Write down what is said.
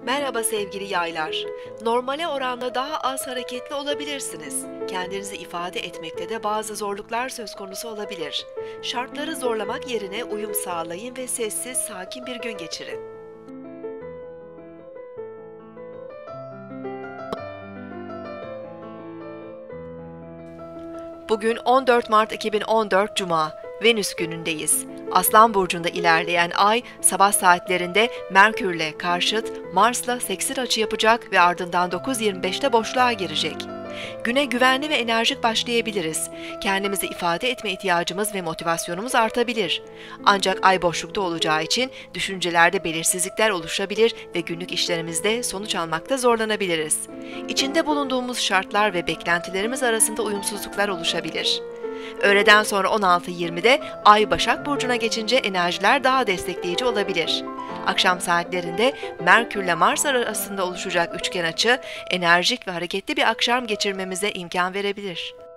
Merhaba sevgili yaylar. Normale oranla daha az hareketli olabilirsiniz. Kendinizi ifade etmekte de bazı zorluklar söz konusu olabilir. Şartları zorlamak yerine uyum sağlayın ve sessiz, sakin bir gün geçirin. Bugün 14 Mart 2014 Cuma, Venüs günündeyiz. Aslan burcunda ilerleyen ay sabah saatlerinde Merkürle karşıt, Mars'la sekstil açı yapacak ve ardından 9.25'te boşluğa girecek. Güne güvenli ve enerjik başlayabiliriz. Kendimizi ifade etme ihtiyacımız ve motivasyonumuz artabilir. Ancak ay boşlukta olacağı için düşüncelerde belirsizlikler oluşabilir ve günlük işlerimizde sonuç almakta zorlanabiliriz. İçinde bulunduğumuz şartlar ve beklentilerimiz arasında uyumsuzluklar oluşabilir. Öğleden sonra 16.20'de Ay Başak Burcu'na geçince enerjiler daha destekleyici olabilir. Akşam saatlerinde Merkürle Mars arasında oluşacak üçgen açı, enerjik ve hareketli bir akşam geçirmemize imkan verebilir.